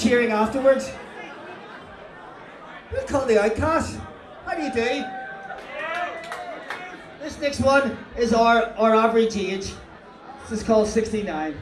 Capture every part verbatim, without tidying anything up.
cheering afterwards. We're called the Outcasts. How do you do? This next one is our, our average age. This is called sixty-nine.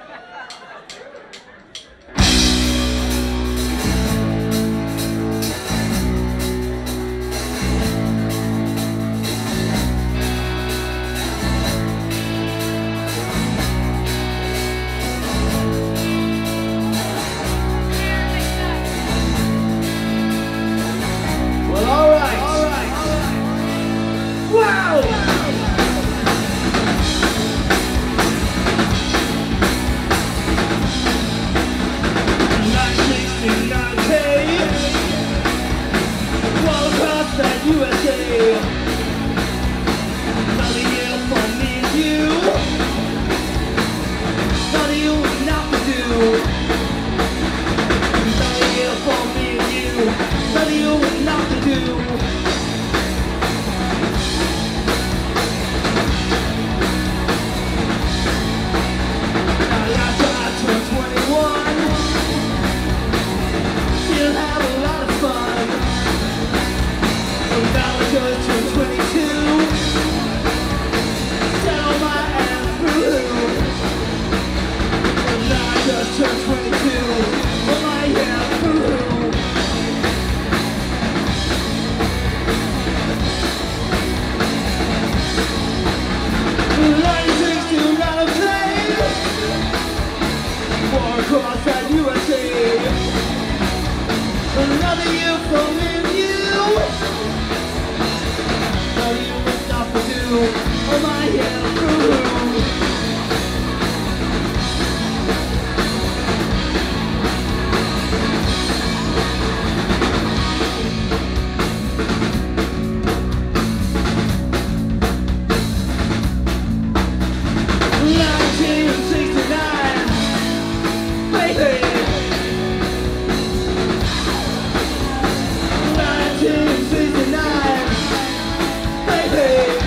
U S A, another year for me and you, another year not to do, another year for me and you, another year not to do. Now last year I turned twenty-one, still have a lot of fun. Now I just turned twenty-two, settle my ass through. Now I just turned twenty-two, put my ass through. ninety-six to not a plane, far across that U S A. Another year from me and you. Oh my yeah, through. nineteen sixty-nine, baby. nineteen sixty-nine, baby.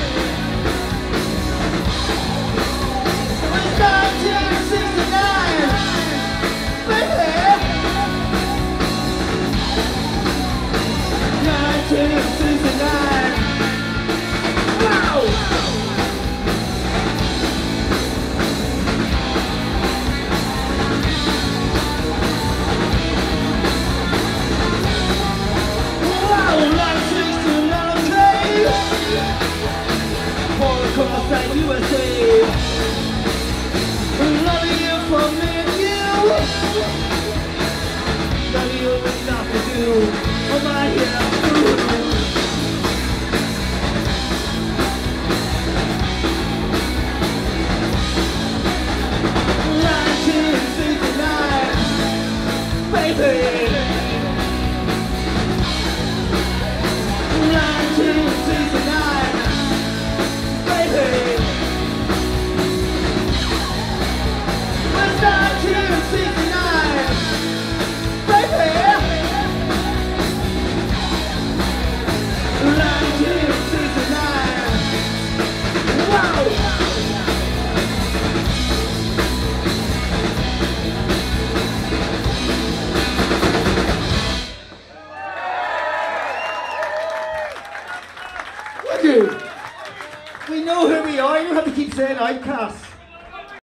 nineteen sixty-nine. Wow! Wow! ninety-six to ninety-eight. All across that U S A. Another year for me and you. Another year with nothing to do. Oh my yeah. nineteen sixty-nine, baby. nineteen sixty-nine, baby. It's nineteen sixty-nine, baby. nineteen sixty-nine. Wow! We know who we are, you don't have to keep saying Outcasts.